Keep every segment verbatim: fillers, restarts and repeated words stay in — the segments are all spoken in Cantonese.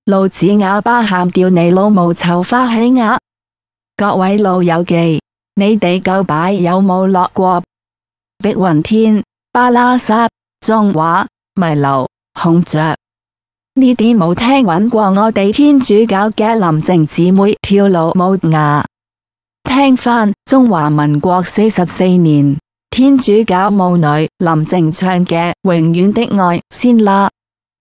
路子啞巴喊掉你老母臭花起鴨。各位老友記，你哋舊擺有冇落過碧雲天、巴拉薩、中華、迷流、孔雀？呢啲冇聽搵過我哋天主教嘅林靜姊妹跳舞舞呀。聽返中華民國四十四年天主教舞女林靜唱嘅《永遠的愛》先啦。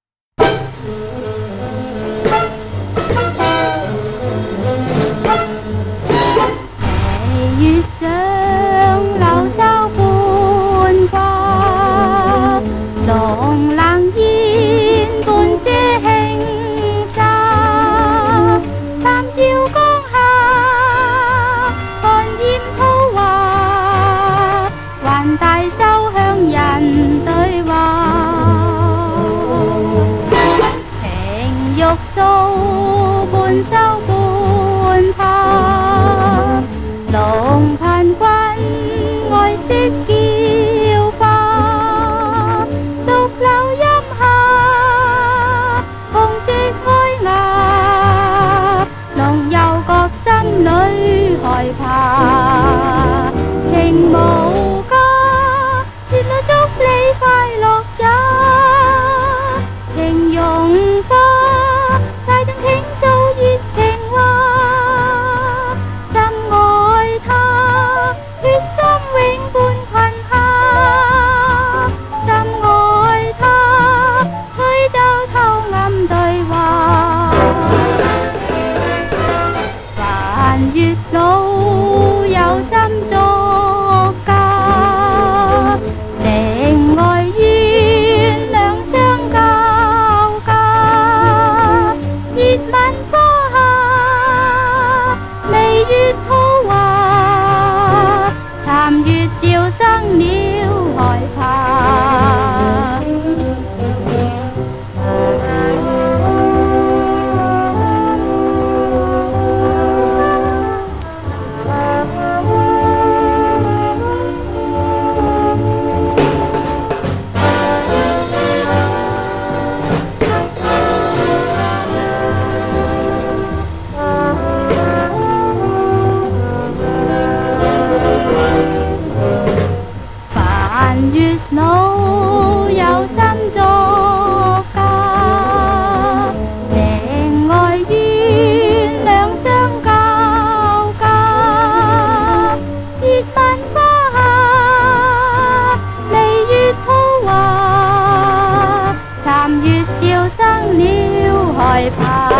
月上柳梢半花，龍冷煙半遮輕紗。三朝江下，寒煙滔華，還大秀向人對話。情欲掃半收半拍，龍盼君愛惜叫化，獨柳蔭下，紅色開牙，龍又覺心裏害怕。情無價，節了祝你快樂也，情融化，大眾傾訴熱情話。心愛他，決心永伴裙下。心愛他，推兜偷暗對話。凡月老有心作嫁，情愛怨兩相交加。熱吻花下，微月滔華，殘月照生了害怕。凡月老有心作嫁，情愛怨兩相交加。熱吻花下，微月滔華，殘月照生了害怕。